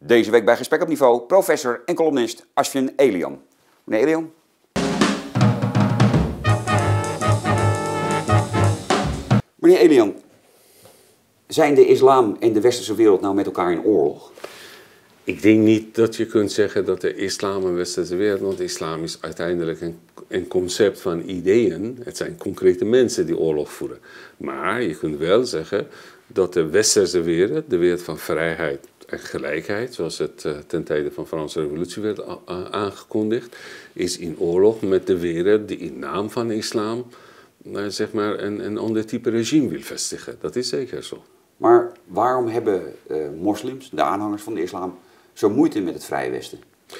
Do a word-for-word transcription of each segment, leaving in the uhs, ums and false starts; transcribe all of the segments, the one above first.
Deze week bij Gesprek op Niveau, professor en columnist Ashwin Elian. Meneer Elian. Meneer Elian, zijn de islam en de westerse wereld nou met elkaar in oorlog? Ik denk niet dat je kunt zeggen dat de islam een westerse wereld, want de islam is uiteindelijk een, een concept van ideeën. Het zijn concrete mensen die oorlog voeren. Maar je kunt wel zeggen dat de westerse wereld, de wereld van vrijheid en gelijkheid, zoals het uh, ten tijde van de Franse Revolutie werd uh, aangekondigd, is in oorlog met de wereld die in naam van de islam uh, zeg maar een, een ander type regime wil vestigen. Dat is zeker zo. Maar waarom hebben uh, moslims, de aanhangers van de islam, zo moeite met het Vrije Westen?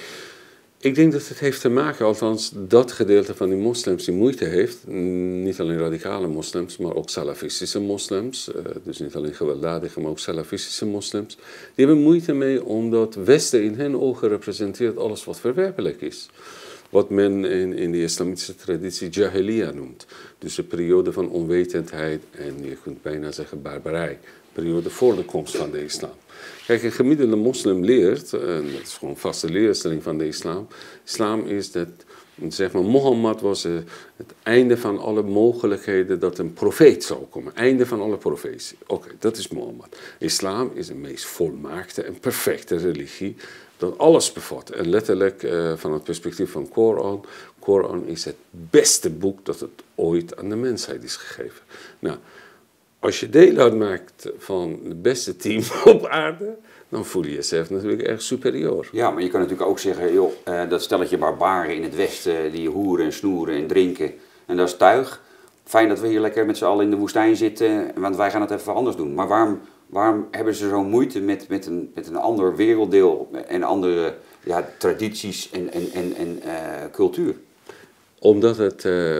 Ik denk dat het heeft te maken, althans dat gedeelte van die moslims die moeite heeft, niet alleen radicale moslims, maar ook salafistische moslims, dus niet alleen gewelddadige, maar ook salafistische moslims, die hebben moeite mee omdat Westen in hun ogen representeert alles wat verwerpelijk is. Wat men in, in de islamitische traditie jahiliya noemt. Dus de periode van onwetendheid en je kunt bijna zeggen barbarij. Periode voor de komst van de islam. Kijk, een gemiddelde moslim leert, en dat is gewoon een vaste leerstelling van de islam. Islam is dat, zeg maar, Mohammed was het einde van alle mogelijkheden dat een profeet zou komen. Einde van alle profetie. Oké, okay, dat is Mohammed. Islam is de meest volmaakte en perfecte religie dat alles bevat. En letterlijk uh, van het perspectief van Koran. Koran is het beste boek dat het ooit aan de mensheid is gegeven. Nou, als je deel uitmaakt van het beste team op aarde, dan voel je jezelf natuurlijk erg superieur. Ja, maar je kan natuurlijk ook zeggen, joh, uh, dat stelletje barbaren in het Westen, die hoeren en snoeren en drinken, en dat is tuig. Fijn dat we hier lekker met z'n allen in de woestijn zitten, want wij gaan het even anders doen. Maar waarom, waarom hebben ze zo'n moeite met, met, een, met een ander werelddeel en andere ja, tradities en, en, en, en uh, cultuur? Omdat het uh,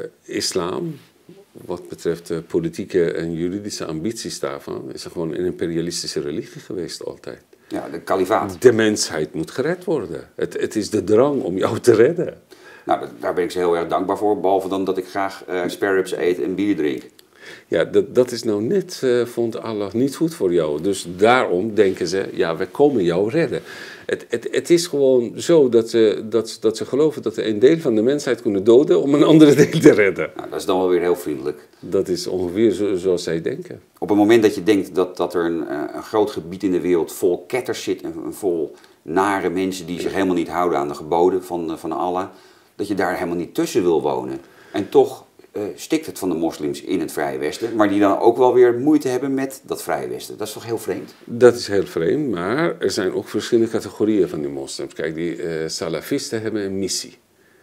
islam, wat betreft de politieke en juridische ambities daarvan, is er gewoon een imperialistische religie geweest altijd. Ja, de kalifaat. De mensheid moet gered worden. Het, het is de drang om jou te redden. Nou, daar ben ik ze heel erg dankbaar voor, behalve dan dat ik graag uh, spare ribs eet en bier drink. Ja, dat, dat is nou net, uh, vond Allah, niet goed voor jou. Dus daarom denken ze, ja, we komen jou redden. Het, het, het is gewoon zo dat ze, dat, dat ze geloven dat ze een deel van de mensheid kunnen doden om een andere deel te redden. Nou, dat is dan wel weer heel vriendelijk. Dat is ongeveer zo, zoals zij denken. Op het moment dat je denkt dat, dat er een, een groot gebied in de wereld vol ketters zit en vol nare mensen die zich helemaal niet houden aan de geboden van, van Allah, dat je daar helemaal niet tussen wil wonen. En toch uh, stikt het van de moslims in het Vrije Westen, maar die dan ook wel weer moeite hebben met dat Vrije Westen. Dat is toch heel vreemd? Dat is heel vreemd, maar er zijn ook verschillende categorieën van die moslims. Kijk, die uh, salafisten hebben een missie.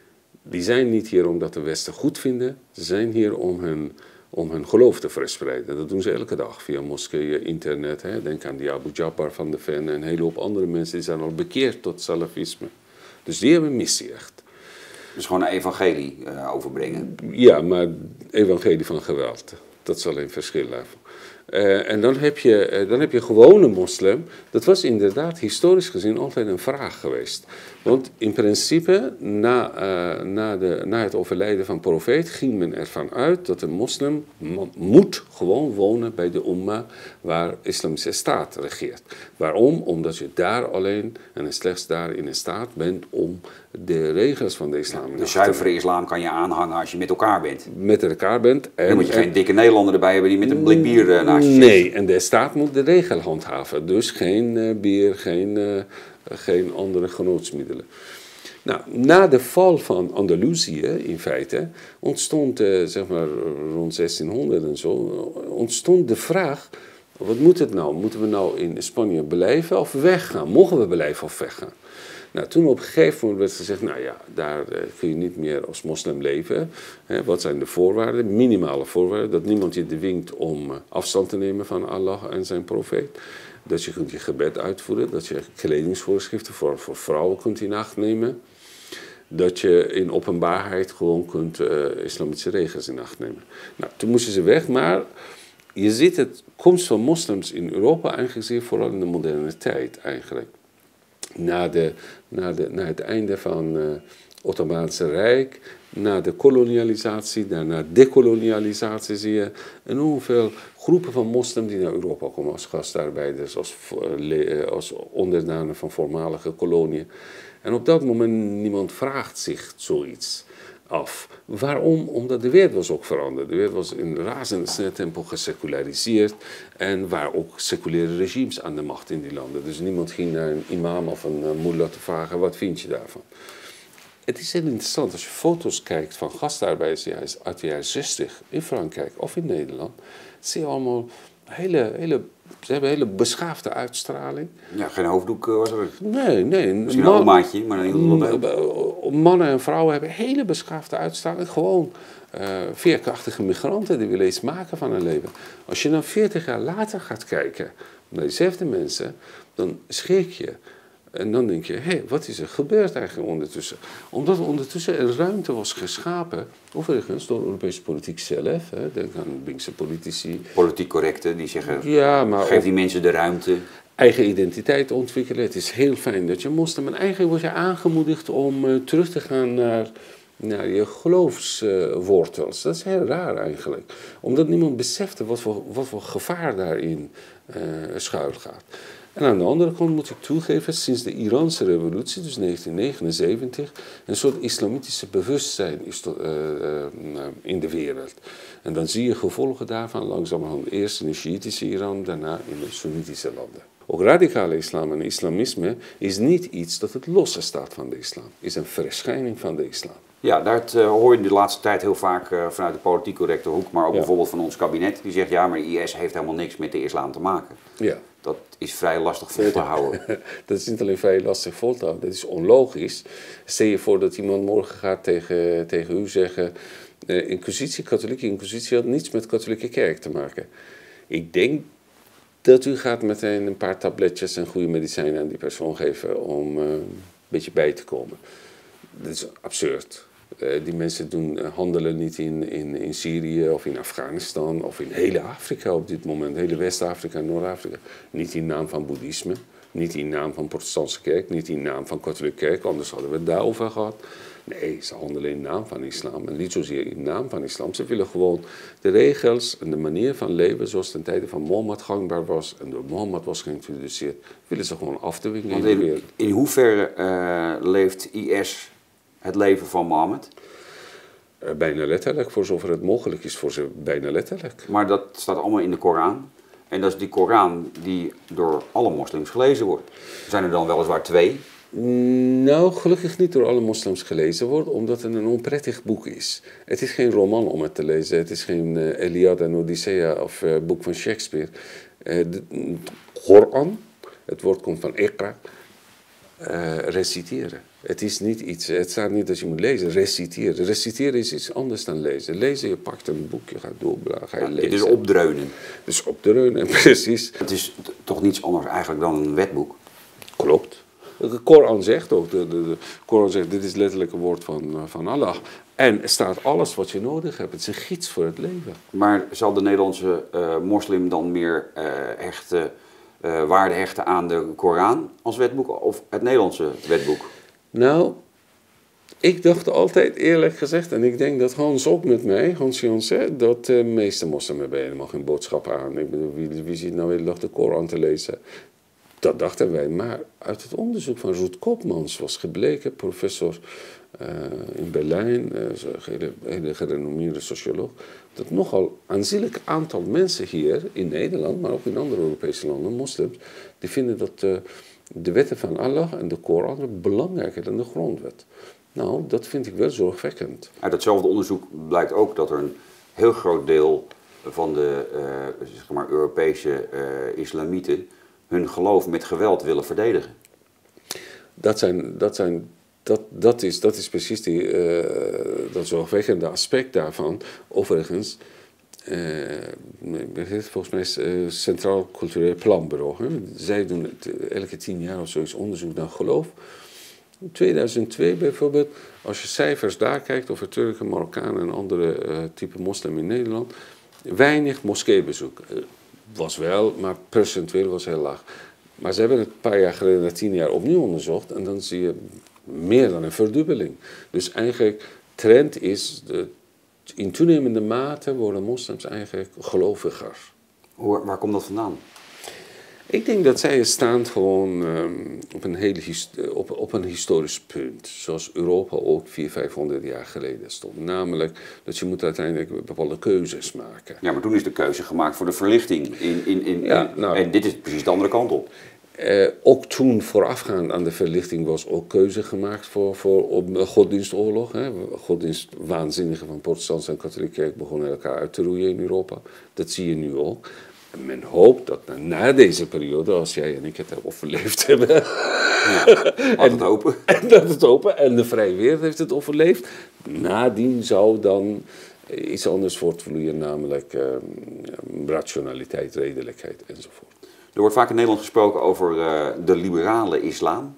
Die zijn niet hier omdat de Westen goed vinden, ze zijn hier om hun, om hun geloof te verspreiden. Dat doen ze elke dag via moskeeën, internet. Hè. Denk aan die Abu Jabbar van de Ven en een hele hoop andere mensen die zijn al bekeerd tot salafisme. Dus die hebben een missie echt. Dus gewoon een evangelie uh, overbrengen. Ja, maar evangelie van geweld. Dat is alleen een verschil daarvan. Uh, en dan heb, je, uh, dan heb je gewone moslim. Dat was inderdaad historisch gezien altijd een vraag geweest. Want in principe, na, uh, na, de, na het overlijden van profeet, ging men ervan uit dat een moslim moet gewoon wonen bij de umma waar de islamische staat regeert. Waarom? Omdat je daar alleen en slechts daar in staat bent om de regels van de islam. De zuivere islam kan je aanhangen als je met elkaar bent. Met elkaar bent. En, dan moet je en, geen dikke Nederlander erbij hebben die met een blik bier uh, naast je zit. Nee, en de staat moet de regel handhaven. Dus geen uh, bier, geen, uh, geen andere genootsmiddelen. Nou, na de val van Andalusië, in feite, ontstond, uh, zeg maar rond zestienhonderd en zo, ontstond de vraag, wat moet het nou? Moeten we nou in Spanje blijven of weggaan? Mogen we blijven of weggaan? Nou, toen op een gegeven moment werd gezegd, nou ja, daar uh, kun je niet meer als moslim leven. Hè, wat zijn de voorwaarden? Minimale voorwaarden. Dat niemand je dwingt om uh, afstand te nemen van Allah en zijn profeet. Dat je kunt je gebed uitvoeren. Dat je kledingsvoorschriften voor, voor vrouwen kunt in acht nemen. Dat je in openbaarheid gewoon kunt uh, islamitische regels in acht nemen. Nou, toen moesten ze weg, maar je ziet het komst van moslims in Europa eigenlijk zeer vooral in de moderne tijd eigenlijk. Na, de, na, de, na het einde van het uh, Ottomaanse Rijk na de kolonialisatie, daarna dekolonialisatie zie je enorm veel groepen van moslims die naar Europa komen als gastarbeiders, als, als onderdanen van voormalige koloniën. En op dat moment niemand vraagt zich zoiets af. Waarom? Omdat de wereld was ook veranderd. De wereld was in razendsnel tempo geseculariseerd en waar ook seculiere regimes aan de macht in die landen. Dus niemand ging naar een imam of een uh, mullah te vragen, wat vind je daarvan? Het is heel interessant, als je foto's kijkt van gastarbeiders uit de jaren zestig in Frankrijk of in Nederland, zie je allemaal hele, hele, ze hebben een hele beschaafde uitstraling. Ja, geen hoofddoek was er. Nee, nee. Misschien een omaatje, maar dan heel mannen en vrouwen hebben hele beschaafde uitstraling. Gewoon uh, veerkrachtige migranten die willen iets maken van hun leven. Als je dan veertig jaar later gaat kijken naar diezelfde mensen, dan schrik je. En dan denk je, hé, hey, wat is er gebeurd eigenlijk ondertussen? Omdat ondertussen een ruimte was geschapen, overigens door de Europese politiek zelf. Hè, denk aan linkse politici. Politiek correcte, die zeggen, ja, maar geef die mensen de ruimte. Eigen identiteit ontwikkelen. Het is heel fijn dat je moslim bent. En eigenlijk word je aangemoedigd om uh, terug te gaan naar, naar je geloofswortels. Uh, dat is heel raar eigenlijk. Omdat niemand besefte wat voor, wat voor gevaar daarin uh, schuil gaat. En aan de andere kant moet ik toegeven, sinds de Iraanse revolutie, dus negentien negenenzeventig, een soort islamitische bewustzijn is to, uh, uh, in de wereld. En dan zie je gevolgen daarvan langzamerhand eerst in de Sjiitische Iran, daarna in de Soenitische landen. Ook radicale islam en islamisme is niet iets dat het losse staat van de islam, is een verschijning van de islam. Ja, dat uh, hoor je de laatste tijd heel vaak uh, vanuit de politiek correcte hoek, maar ook ja. bijvoorbeeld van ons kabinet. Die zegt, ja, maar de I S heeft helemaal niks met de islam te maken. Ja. Dat is vrij lastig vol te houden. Dat is niet alleen vrij lastig vol te houden, dat is onlogisch. Stel je voor dat iemand morgen gaat tegen, tegen u zeggen, uh, inquisitie, katholieke inquisitie had niets met de katholieke kerk te maken. Ik denk dat u gaat meteen een paar tabletjes en goede medicijnen aan die persoon geven om uh, een beetje bij te komen. Dat is absurd. Uh, die mensen doen, uh, handelen niet in, in, in Syrië of in Afghanistan of in hele Afrika op dit moment, hele West-Afrika en Noord-Afrika. Niet in naam van boeddhisme, niet in naam van protestantse kerk, niet in naam van katholieke kerk, anders hadden we het daarover gehad. Nee, ze handelen in naam van islam en niet zozeer in naam van islam. Ze willen gewoon de regels en de manier van leven zoals ten tijde van Mohammed gangbaar was en door Mohammed was geïntroduceerd, willen ze gewoon afdwingen in de wereld. In, in hoeverre uh, leeft I S het leven van Mohammed? Uh, bijna letterlijk, voor zover het mogelijk is voor ze, bijna letterlijk. Maar dat staat allemaal in de Koran. En dat is die Koran die door alle moslims gelezen wordt. Zijn er dan weliswaar twee? Nou, gelukkig niet door alle moslims gelezen wordt, omdat het een onprettig boek is. Het is geen roman om het te lezen, het is geen uh, Iliad en Odyssea of uh, boek van Shakespeare. Uh, de, de Koran, het woord komt van Iqra, uh, reciteren. Het is niet iets, het staat niet dat je moet lezen, reciteren. Reciteren is iets anders dan lezen. Lezen, je pakt een boek, je gaat doorbladeren, ga je ja, lezen. Het is opdreunen. Dus opdreunen, precies. Het is toch niets anders eigenlijk dan een wetboek? Klopt. De Koran zegt ook, de, de, de Koran zegt, dit is letterlijk een woord van, van Allah. En er staat alles wat je nodig hebt. Het is een gids voor het leven. Maar zal de Nederlandse uh, moslim dan meer uh, hechten, uh, waarde hechten aan de Koran als wetboek of het Nederlandse wetboek? Nou, ik dacht altijd eerlijk gezegd, en ik denk dat Hans ook met mij, Hans Jansen, dat de meeste moslims hebben helemaal geen boodschap aan. Ik bedoel, wie, wie zit nou hele dag de Koran te lezen? Dat dachten wij, maar uit het onderzoek van Ruud Koopmans was gebleken, professor uh, in Berlijn, uh, een hele, hele gerenommeerde socioloog, dat nogal aanzienlijk aantal mensen hier in Nederland, maar ook in andere Europese landen, moslims, die vinden dat uh, de wetten van Allah en de Koran belangrijker dan de grondwet. Nou, dat vind ik wel zorgwekkend. Uit datzelfde onderzoek blijkt ook dat er een heel groot deel van de uh, zeg maar Europese uh, islamieten hun geloof met geweld willen verdedigen. Dat, zijn, dat, zijn, dat, dat, is, dat is precies die, uh, dat zorgwekkende aspect daarvan. Overigens, uh, volgens mij is het uh, Centraal Cultureel Planbureau. Hè? Zij doen het, elke tien jaar of zoiets onderzoek naar geloof. In tweeduizend twee bijvoorbeeld, als je cijfers daar kijkt over Turken, Marokkanen en andere uh, type moslim in Nederland, weinig moskeebezoek. Uh, was wel, maar percentueel was heel laag. Maar ze hebben het een paar jaar geleden, na tien jaar, opnieuw onderzocht en dan zie je meer dan een verdubbeling. Dus eigenlijk trend is, de, in toenemende mate worden moslims eigenlijk geloviger. Hoe, waar komt dat vandaan? Ik denk dat zij staan gewoon um, op, een hele op, op een historisch punt. Zoals Europa ook vierhonderd, vijfhonderd jaar geleden stond. Namelijk dat je moet uiteindelijk bepaalde keuzes maken. Ja, maar toen is de keuze gemaakt voor de verlichting. In, in, in, ja, in, nou, en dit is precies de andere kant op. Uh, ook toen voorafgaand aan de verlichting was ook keuze gemaakt voor, voor op een godsdienstoorlog. Hè. Godsdienstwaanzinnigen van protestantse en katholieke kerk begonnen elkaar uit te roeien in Europa. Dat zie je nu ook. En men hoopt dat na deze periode, als jij en ik het overleefd hebben... Ja, laat het open. En dat het open. En de vrije wereld heeft het overleefd. Nadien zou dan iets anders voortvloeien, namelijk uh, rationaliteit, redelijkheid enzovoort. Er wordt vaak in Nederland gesproken over uh, de liberale islam.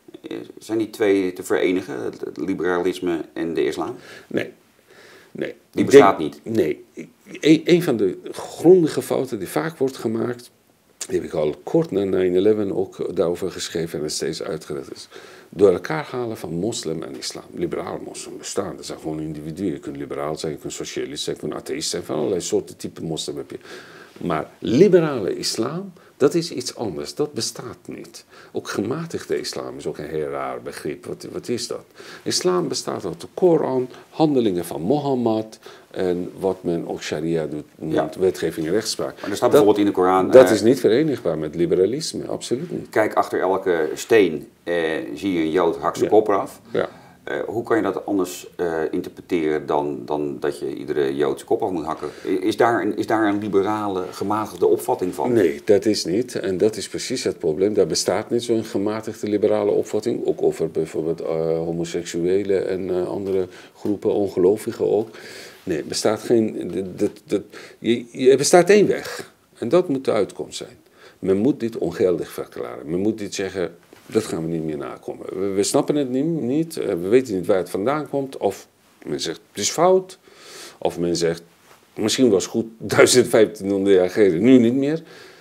Zijn die twee te verenigen, het liberalisme en de islam? Nee. nee. Die bestaat denk, niet? Nee. Een, een van de grondige fouten die vaak wordt gemaakt, die heb ik al kort na nine eleven ook daarover geschreven en het steeds uitgelegd is. Door elkaar halen van moslim en islam. Liberaal moslim bestaan, dat zijn gewoon individuen. Je kunt liberaal zijn, je kunt socialist zijn, je kunt atheïst zijn, van allerlei soorten type moslim heb je. Maar liberale islam, dat is iets anders, dat bestaat niet. Ook gematigde islam is ook een heel raar begrip. Wat, wat is dat? Islam bestaat uit de Koran, handelingen van Mohammed en wat men ook sharia doet, noemt ja. wetgeving en rechtspraak. Maar er staat bijvoorbeeld dat, in de Koran... Dat uh, is niet verenigbaar met liberalisme, absoluut niet. Kijk, achter elke steen uh, zie je een Jood hak zijn ja. kop eraf. Ja. Uh, hoe kan je dat anders uh, interpreteren dan, dan dat je iedere Joodse kop af moet hakken? Is daar, een, is daar een liberale, gematigde opvatting van? Nee, dat is niet. En dat is precies het probleem. Daar bestaat niet zo'n gematigde liberale opvatting. Ook over bijvoorbeeld uh, homoseksuelen en uh, andere groepen, ongelovigen ook. Nee, er bestaat geen... Dat, dat, dat, je, je, er bestaat één weg. En dat moet de uitkomst zijn. Men moet dit ongeldig verklaren. Men moet dit zeggen... Dat gaan we niet meer nakomen. We, we snappen het niet, niet, we weten niet waar het vandaan komt. Of men zegt, het is fout. Of men zegt, misschien was het goed vijftienhonderd jaar geleden, nu niet meer.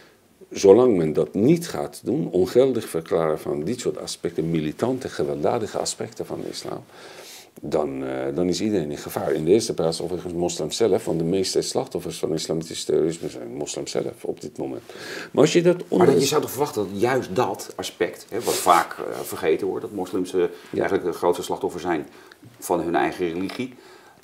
Zolang men dat niet gaat doen, ongeldig verklaren van dit soort aspecten, militante, gewelddadige aspecten van de islam, dan, uh, dan is iedereen in gevaar. In de eerste plaats overigens moslims zelf, want de meeste slachtoffers van islamitisch terrorisme zijn moslims zelf op dit moment. Maar, als je, dat onder... maar je zou toch verwachten dat juist dat aspect, hè, wat vaak uh, vergeten wordt, dat moslims uh, ja. eigenlijk de grootste slachtoffer zijn van hun eigen religie,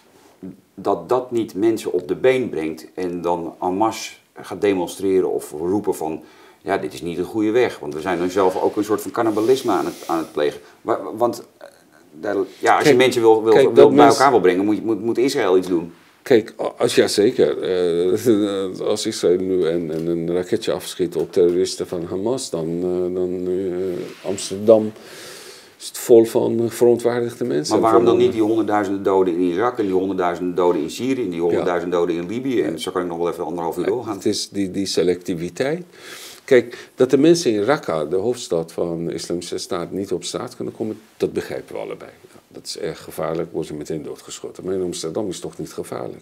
dat dat niet mensen op de been brengt en dan en masse gaat demonstreren of roepen van, ja, dit is niet een goede weg, want we zijn dan zelf ook een soort van cannibalisme aan het, aan het plegen. Want ja, als kijk, je mensen wil, wil, kijk, wil bij mens... elkaar wil brengen, moet, moet, moet Israël iets doen. Kijk, als ja zeker. Uh, als Israël nu een, een raketje afschiet op terroristen van Hamas, dan, uh, dan uh, Amsterdam is het vol van verontwaardigde mensen. Maar waarom dan niet die honderdduizenden doden in Irak en die honderdduizenden doden in Syrië en die honderdduizenden ja. doden in Libië? En zo kan ik nog wel even anderhalf uur doorgaan. Het is die, die selectiviteit. Kijk, dat de mensen in Raqqa, de hoofdstad van de Islamische Staat, niet op straat kunnen komen, dat begrijpen we allebei. Ja, dat is erg gevaarlijk, worden ze meteen doodgeschoten. Maar in Amsterdam is het toch niet gevaarlijk.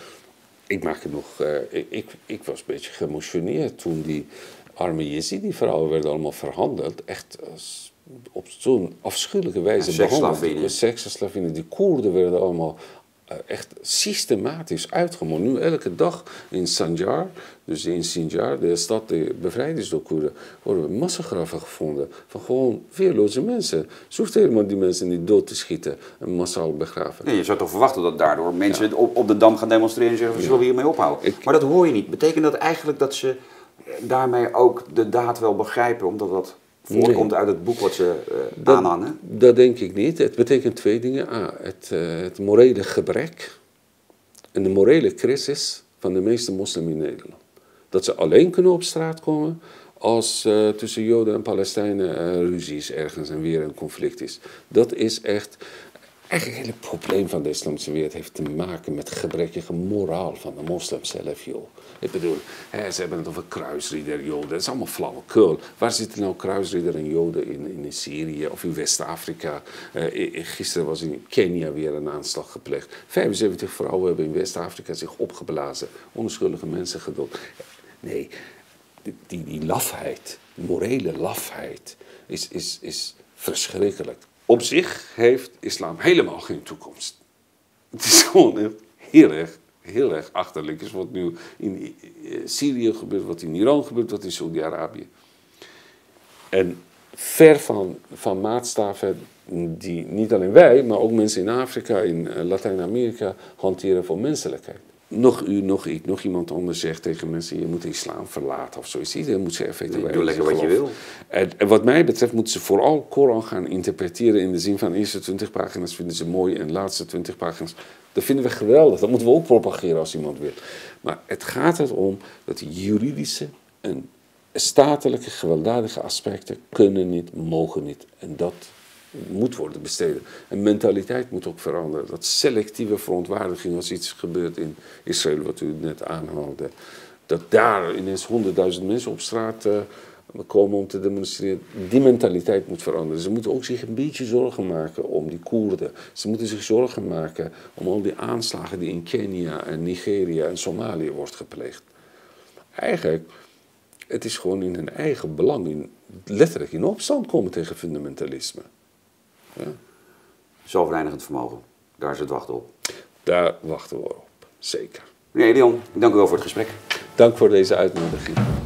Ik maak het nog, uh, ik, ik, ik was een beetje geëmotioneerd toen die arme Jezidi-vrouwen werden allemaal verhandeld. Echt als, op zo'n afschuwelijke wijze ja, behandeld. Seksslavinen. Die Koerden werden allemaal echt systematisch uitgemoord. Nu elke dag in Sanjar, dus in Sinjar, de stad die bevrijd is door Koerden, worden massagraven gevonden van gewoon weerloze mensen. Ze hoeft helemaal die mensen niet dood te schieten en massaal begraven. Nee, je zou toch verwachten dat daardoor mensen ja. op, op de Dam gaan demonstreren en zeggen, we zullen ja. hiermee ophouden. Ik, maar dat hoor je niet. Betekent dat eigenlijk dat ze daarmee ook de daad wel begrijpen, omdat dat voortkomt nee. uit het boek wat ze uh, dat, aanhangen? Dat denk ik niet. Het betekent twee dingen. A, het, uh, het morele gebrek en de morele crisis van de meeste moslims in Nederland. Dat ze alleen kunnen op straat komen als uh, tussen Joden en Palestijnen uh, ruzie is ergens en weer een conflict is. Dat is echt... Eigenlijk het hele probleem van de islamische wereld heeft te maken met gebrekkige moraal van de moslims zelf, joh. Ik bedoel, hè, ze hebben het over kruisridder, joden, dat is allemaal flauwekul. Waar zitten nou kruisridder en joden in, in Syrië of in West-Afrika? Uh, gisteren was in Kenia weer een aanslag gepleegd. vijfenzeventig vrouwen hebben in West-Afrika zich opgeblazen, onschuldige mensen gedood. Nee, die, die, die lafheid, die morele lafheid, is, is, is verschrikkelijk. Op zich heeft islam helemaal geen toekomst. Het is gewoon echt heel erg, heel erg achterlijk. Is wat nu in Syrië gebeurt, wat in Iran gebeurt, wat in Saudi-Arabië. En ver van, van maatstaven die niet alleen wij, maar ook mensen in Afrika, in Latijns-Amerika hanteren voor menselijkheid. Nog u, nog ik, nog iemand anders zegt tegen mensen, je moet de islam verlaten of zoiets. Iedereen moet ze effectueel. Doe lekker wat je wil. En, en wat mij betreft moeten ze vooral Koran gaan interpreteren in de zin van eerste twintig pagina's vinden ze mooi en laatste twintig pagina's. Dat vinden we geweldig. Dat moeten we ook propageren als iemand wil. Maar het gaat erom dat die juridische en statelijke gewelddadige aspecten kunnen niet, mogen niet. En dat moet worden bestreden. En mentaliteit moet ook veranderen. Dat selectieve verontwaardiging als iets gebeurt in Israël, wat u net aanhaalde. Dat daar ineens honderdduizend mensen op straat uh, komen om te demonstreren. Die mentaliteit moet veranderen. Ze moeten ook zich een beetje zorgen maken om die Koerden. Ze moeten zich zorgen maken om al die aanslagen die in Kenia en Nigeria en Somalië wordt gepleegd. Eigenlijk, het is gewoon in hun eigen belang, in, letterlijk in opstand komen tegen fundamentalisme. Ja. Zelfreinigend vermogen, daar is het wachten op. Daar wachten we op, zeker. Meneer Leon, dank u wel voor het gesprek. Dank voor deze uitnodiging.